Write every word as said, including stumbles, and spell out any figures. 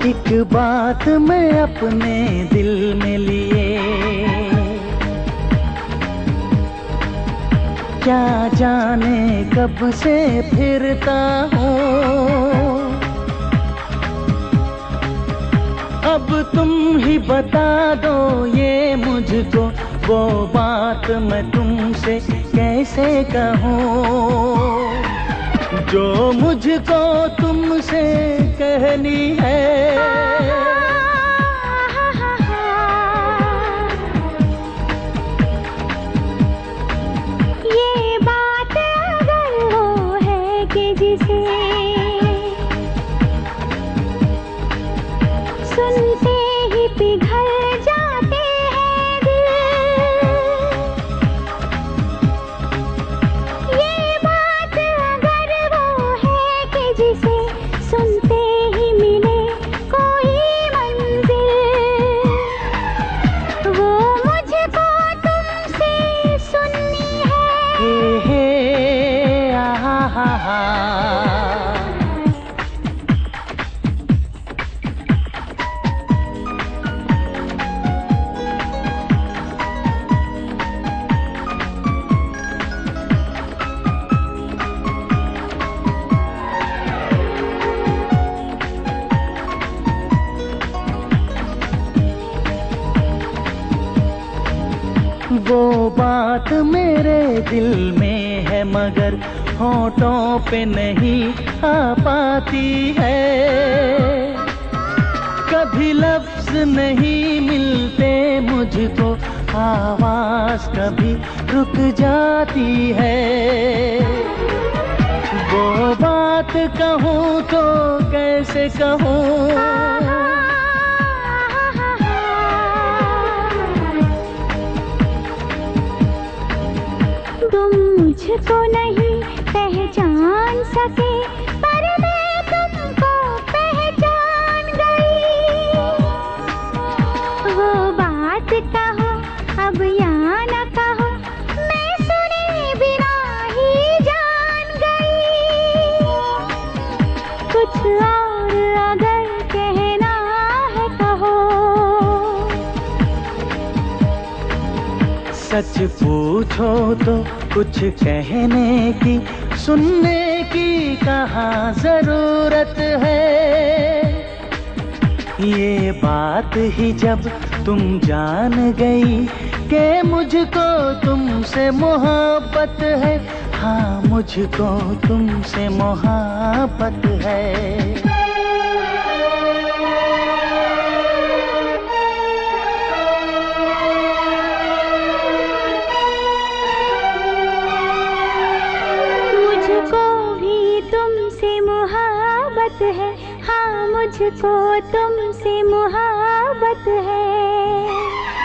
एक बात मैं अपने दिल में लिए, क्या जाने कब से फिरता हूँ। अब तुम ही बता दो ये मुझको, वो बात मैं तुमसे कैसे कहूँ जो मुझको तुमसे कहनी है। ये बात अगर वो है कि जिसे सुनते ही पिघल जाते हैं दिल, ये बात अगर वो है कि जिसे सुनते ही मिले कोई मंजिल, वो मुझको तुमसे सुननी है। हे हे आहा हा हा। वो बात मेरे दिल में है मगर होठों पे नहीं आ पाती है। कभी लफ्ज नहीं मिलते मुझको, आवाज कभी रुक जाती है। वो बात कहूँ तो कैसे कहूँ, तुम मुझको नहीं पहचान सके पर मैं तुमको पहचान गई। वो बात कहो अब या न कहो, मैं सुने बिना ही जान गई। कुछ और अगर कहना है कहो, सच पूछो तो कुछ कहने की, सुनने की कहाँ जरूरत है। ये बात ही जब तुम जान गई कि मुझको तुमसे मोहब्बत है, हाँ मुझको तुमसे मोहब्बत है। तुमसे मोहब्बत है, हाँ मुझको तुमसे मोहब्बत है।